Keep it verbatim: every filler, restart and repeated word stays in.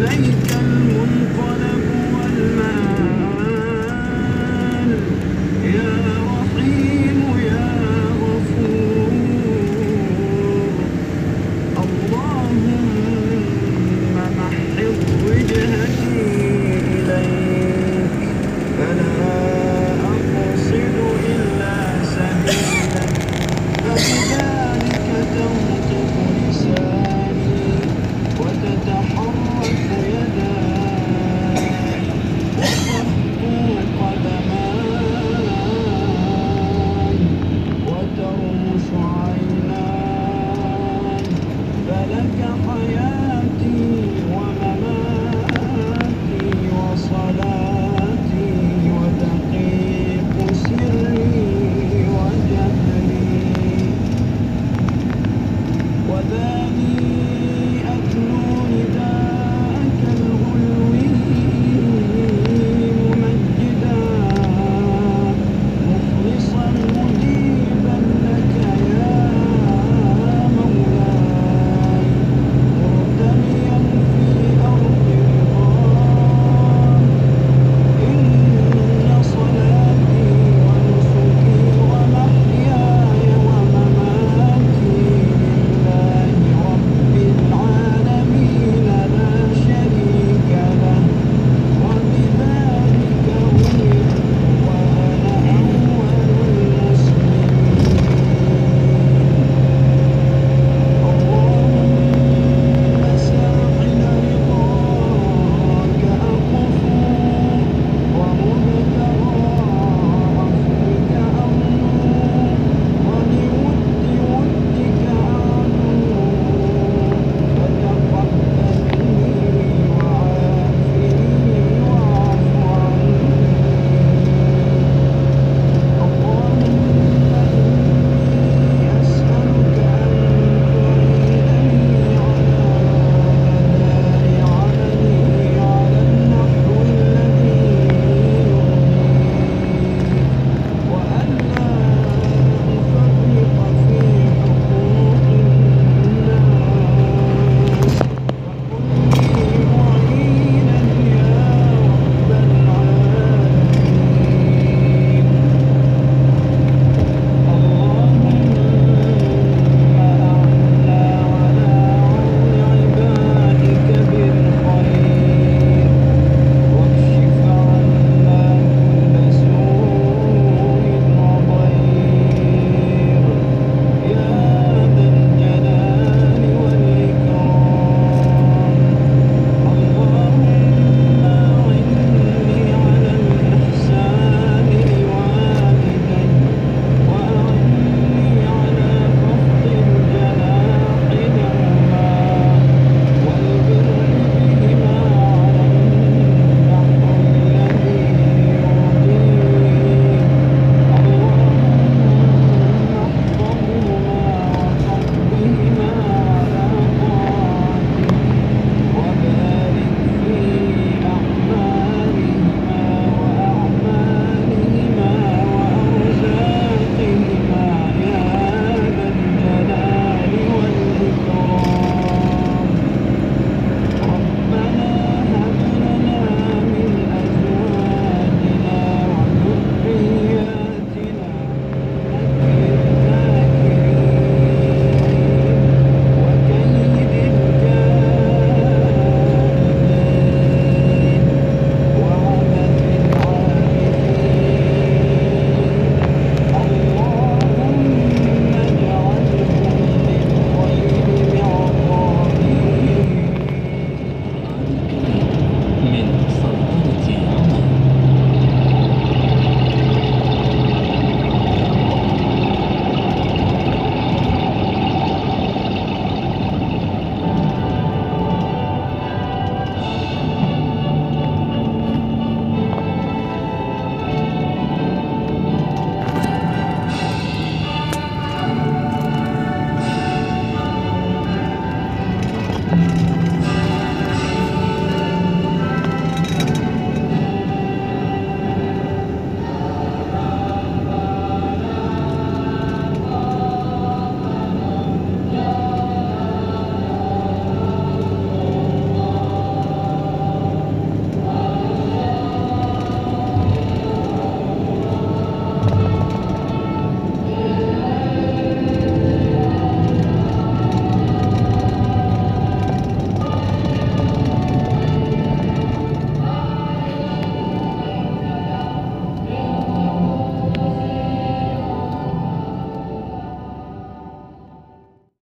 إليك المنقلب والمآل يا رحيم يا غفور. اللهم محض وجهتي إليك فلا أقصد إلا سبيلك، فبذلك تنطق لساني وتتحرك يداي وتخطو قدماي وترمش عيناي، فلك حياتي ومماتي وصلاتي ودقيق سري وجهري، وذاني أتلو نداءك الغلوي ممجدا مخلصا مجيبا لك يا مولاي، مرتميا في أرض رضاك. إن صلاتي ونسكي ومحياي ومماتي لله رب العالمين لا شريك له، وبذلك أمرت وأنا أول المسلمين. اللهم ساحل رضاك أقف ومبتغى عفوك أرجو، ولود ودك أعلو، فتقبلني وعافني واعف عني. اللهم إني أسألك أن تعينني على أداء عملي على النحو الذي يرضيك، وألا أفرط في حقوق الناس، فكن لي معينا يا رب العالمين. اللهم أعنا على عون عبادك بالخير، واكشف عنا كل سوء وضير يا ذا الجلال والإكرام. اللهم أعني على الإحسان لوالدي، وأعني على خفض الجناح لهما، والبر بهما على النحو الذي يرضيك. اللهم احفظهما وقبهما على طاعتك، وبارك في أعمالهما وأعمالهما وأرزاقهما يا ذا الجلال والإكرام. ربنا هب لنا من أزواجنا وذرياتنا قرة ذاكرين وكيد الكائدين وعبث العابثين. اللهم اجعلهم للخير معطائين. من سلطنة عمان. Thank you.